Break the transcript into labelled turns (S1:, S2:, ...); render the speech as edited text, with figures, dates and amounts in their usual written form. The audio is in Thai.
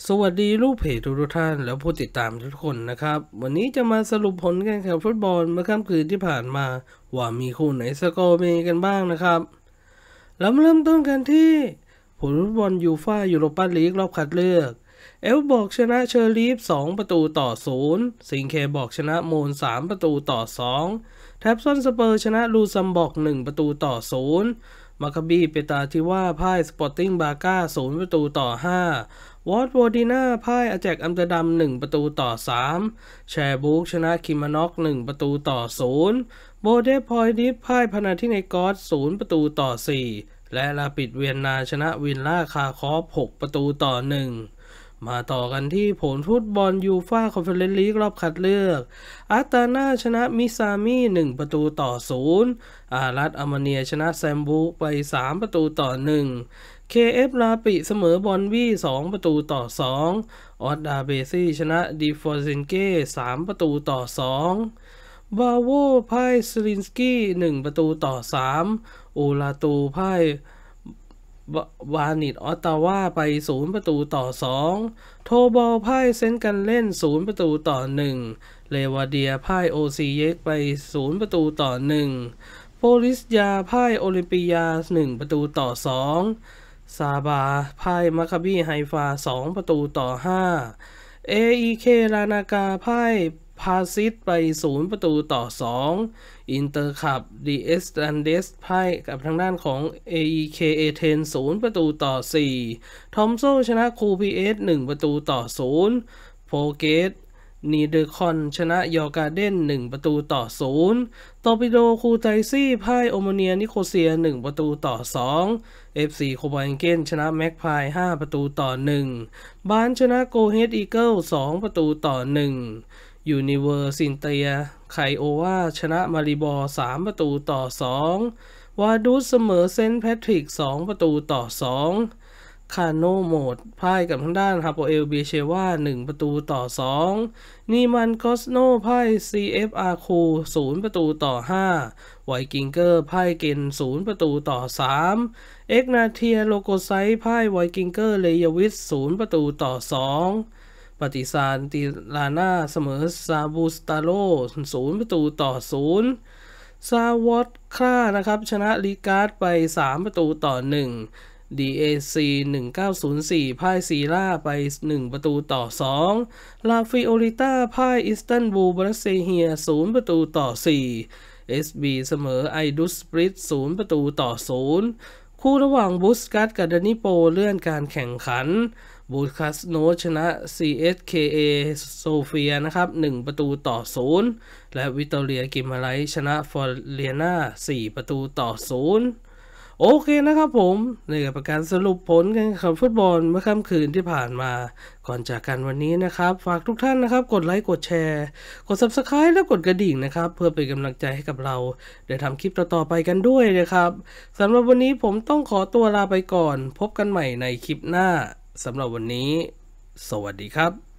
S1: สวัสดีลูกเพจทุกท่านและผู้ติดตามทุกคนนะครับวันนี้จะมาสรุปผลการแข่งฟุตบอลเมื่อค่ำคืนที่ผ่านมาว่ามีคู่ไหนสกอร์เป็นกันบ้างนะครับแล้วมาเริ่มต้นกันที่ผลฟุตบอลยูฟ่ายูโรปาลีกรอบคัดเลือกเอลบอกชนะเชอร์ลีฟ2-0สิงเคบอกชนะโมน3-2แท็บซอนสเปอร์ชนะลูซัมบอก1-0มาคาบีเปตาทิว่าพ่ายสปอร์ติ้งบาก้า0-5วอตวอร์ดิน่าพ่ายอาแจกอัมสเตอร์ดัม1-3แชร์บุกชนะคิมานอก1-0โบเดพอยดิฟพ่ายพานาธิเนกอส0-4และลาปิดเวียนนาชนะวินล่าคาคอฟ6-1มาต่อกันที่ผลฟุตบอลยูฟ่าคอนเฟอเรนซ์ลีกรอบคัดเลือกอาตาน่าชนะมิซามิ1-0อารัตอามาเนียชนะแซมบูไป3-1KF ลาปิเสมอบอนวี่2-2ออสดาเบซี่ชนะดีฟอร์ซินเก้3-2บาโวพ่ายสลินสกี้1-3โอลาตูพ่ายวานิดออตตาวาไป0-2โทบอลพ่ายเซนต์กันเล่น0-1เลวาเดียพ่ายโอซีเยกไป0-1โปลิสยาพ่ายโอลิมปิยา1-2ซาบาพ่ายมัคคาบีไฮฟา2-5AEK ลานากาพ่ายพาซิสไป0-2อินเตอร์คับดีเอสตันเดสพ่ายกับทางด้านของ AEK เอเธน0-4ทอมโซชนะคูพีเอส1-0โฟเกตนีเดอร์คอนชนะยอร์การ์เด้น1-0ตอร์ปิโดคูไตซี่พ่ายโอโมเนียนิโคเซีย1-2FC โคบาเอนเกนชนะแม็กพาย5-1บานชนะโกเฮดอีเกิล2-1ยูนิเวอร์ซินเตียไคโอวาชนะมาริบอร์3-2วาดูสเสมอเซนต์แพทริก2-2คาโนโมดพ่ายกับทางด้านฮาโปเอลเบเชวา1-2นีมันคอสโนพ่าย CFR คู0-5ไวกิงเกอร์พ่ายเกน0-3เอ็กนาเทียโลโกไซพ่ายไวกิงเกอร์เลยวิส0-2ปฏิซานติลาน่าเสมอซาบูสตาโล0-0ซาวอตครานะครับชนะลีการ์ดไป3-1DAC 1904พ่ายซีล่าไป1-2ลาฟิโอลิต้าพ่ายอิสตันบูลบรัสเซีย0-4 SB เสมอไอดุสปริต0-0คู่ระหว่างบุสกัสกับดานิโปเลื่อนการแข่งขันบูคัสโนชนะ CSKA โซเฟียนะครับ1-0และวิตอเรียกิมาไลชนะฟอร์เลียนา4-0โอเคนะครับผมในกับการสรุปผลการแข่งขันฟุตบอลเมื่อค่ำคืนที่ผ่านมาก่อนจากกันวันนี้นะครับฝากทุกท่านนะครับกดไลค์กดแชร์กด Subscribe และกดกระดิ่งนะครับเพื่อเป็นกำลังใจให้กับเราได้ทำคลิปต่อๆไปกันด้วยนะครับสำหรับวันนี้ผมต้องขอตัวลาไปก่อนพบกันใหม่ในคลิปหน้าสำหรับวันนี้สวัสดีครับ